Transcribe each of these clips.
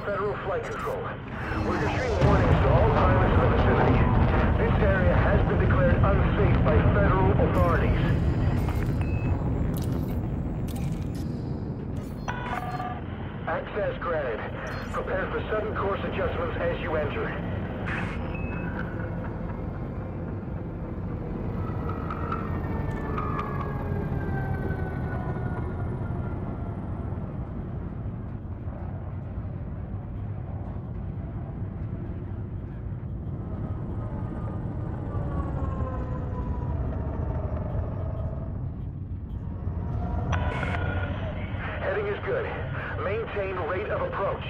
Federal Flight Control. We're issuing warnings to all pilots in the vicinity. This area has been declared unsafe by federal authorities. Access granted. Prepare for sudden course adjustments as you enter. Heading is good. Maintain rate of approach.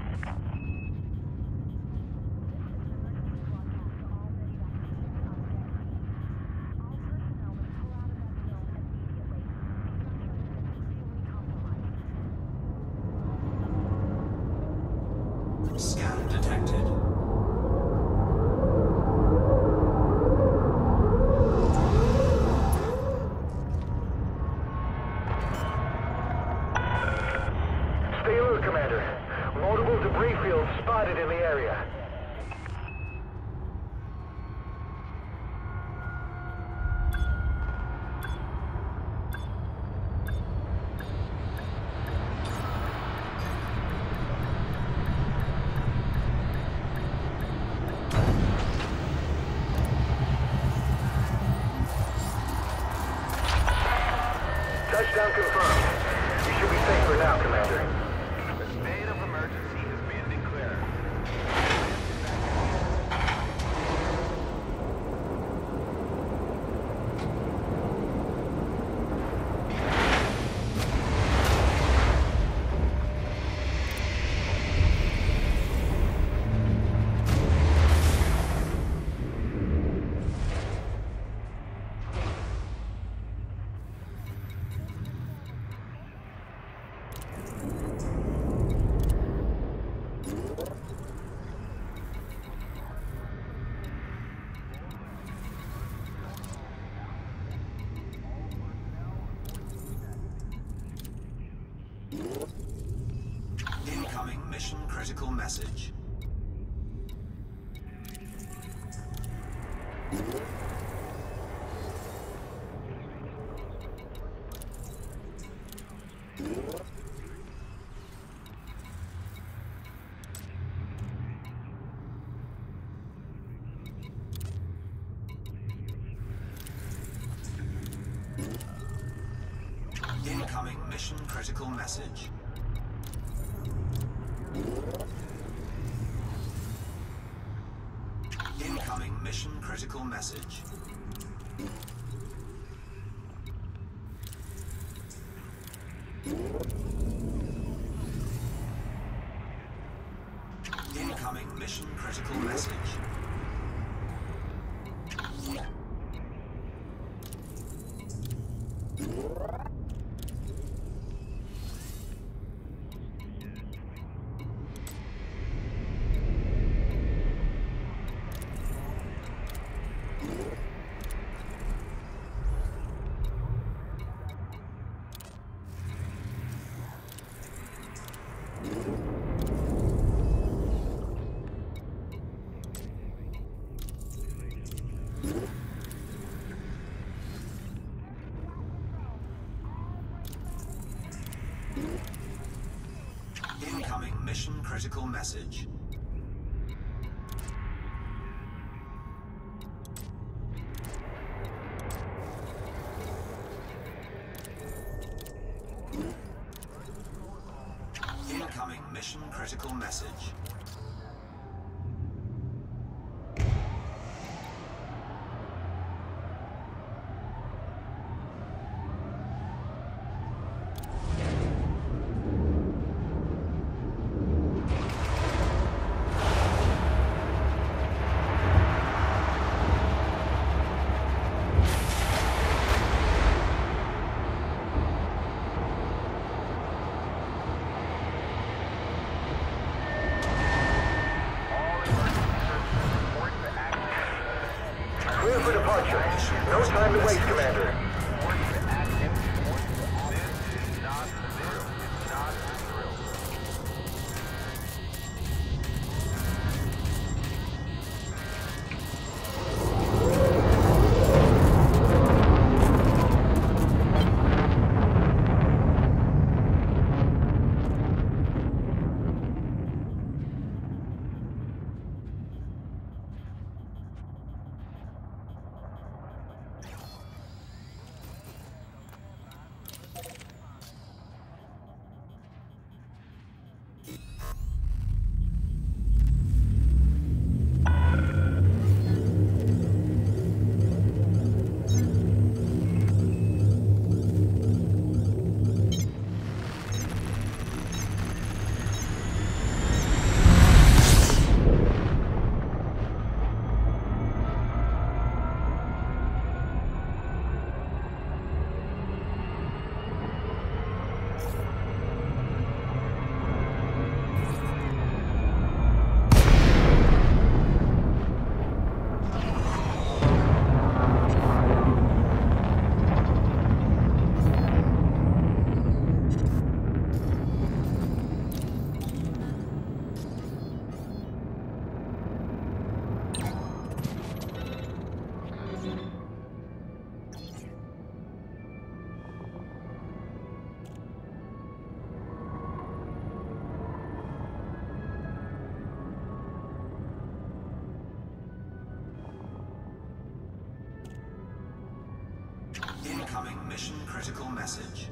Scan detected. Stay alert, Commander. Multiple debris fields spotted in the area. Touchdown confirmed. You should be safer now, Commander. The state of emergency has been declared. Incoming mission critical message. Incoming mission critical message. Incoming mission critical message. Incoming mission critical message. Incoming mission critical message. Incoming mission critical message. Clear for departure. No time to waste, Commander. Incoming mission critical message.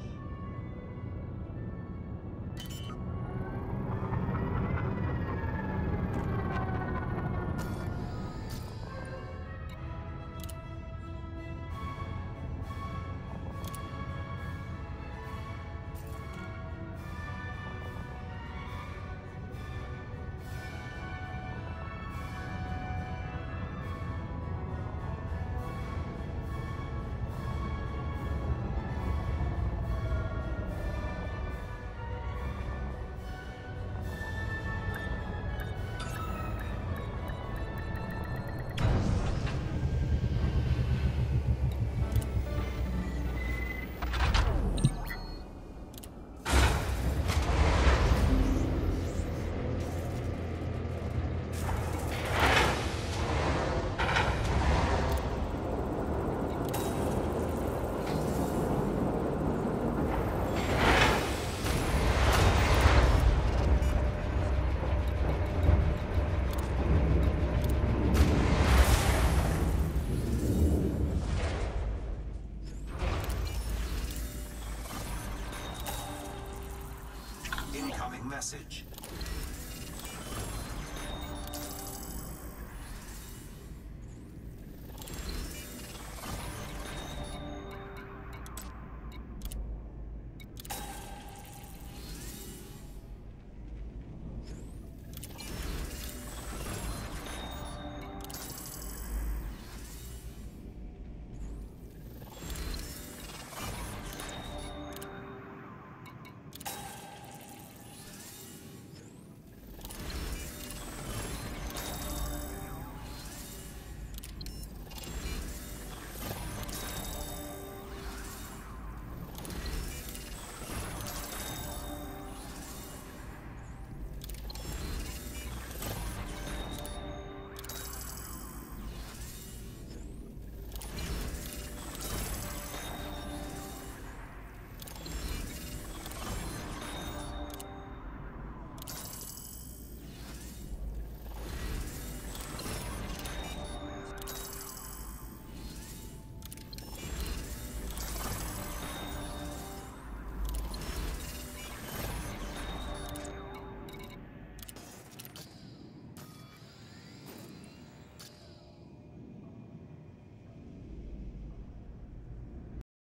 Incoming message.